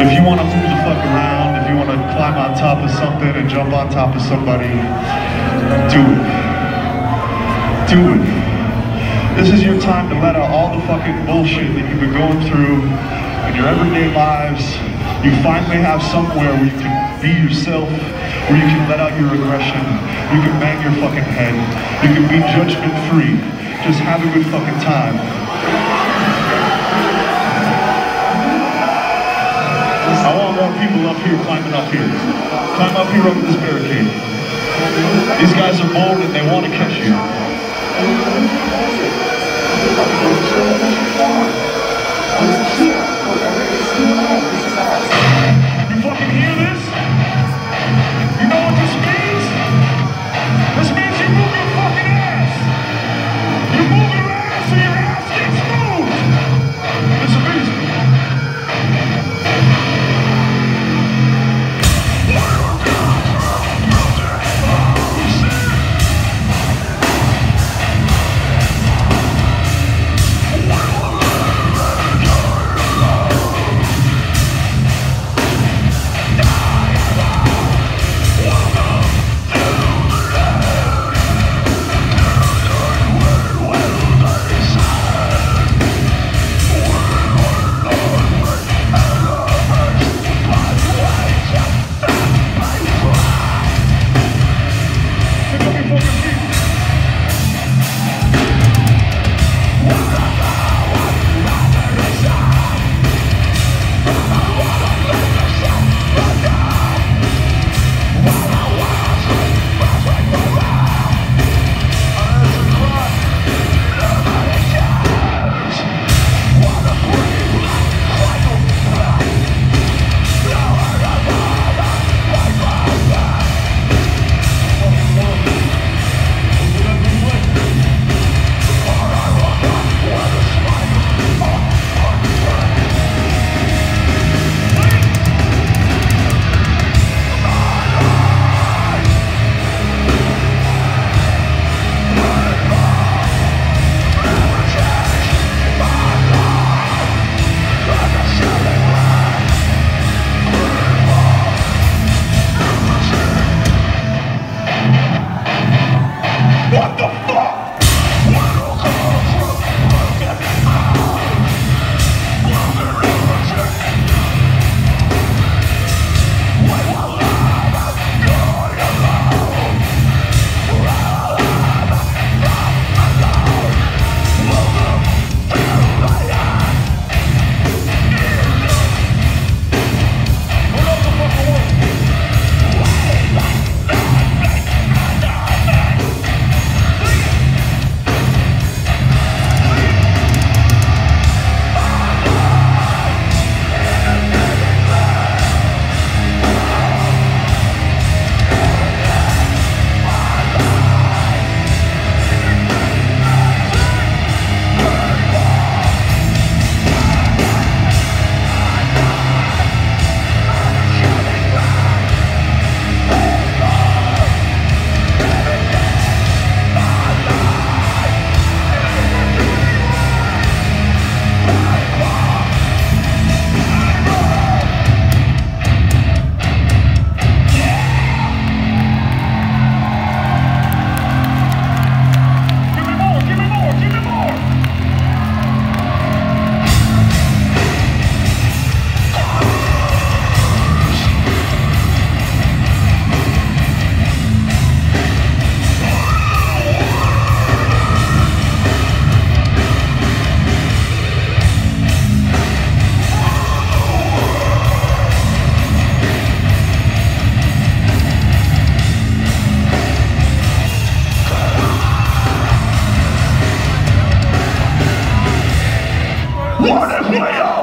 If you want to move the fuck around, if you want to climb on top of something and jump on top of somebody, do it. Do it. This is your time to let out all the fucking bullshit that you've been going through in your everyday lives. You finally have somewhere where you can be yourself, where you can let out your aggression, you can bang your fucking head, you can be judgment free. Just have a good fucking time. I want more people up here climbing up here. Climb up here over this barricade. These guys are bold and they want to catch you. You fucking hear this? You know what this means? This means you move your fucking ass. You move your ass so your ass gets moved. It's amazing. What the fuck? What if we all